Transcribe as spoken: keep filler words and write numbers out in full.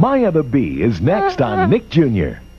Maya the Bee is next on Nick Junior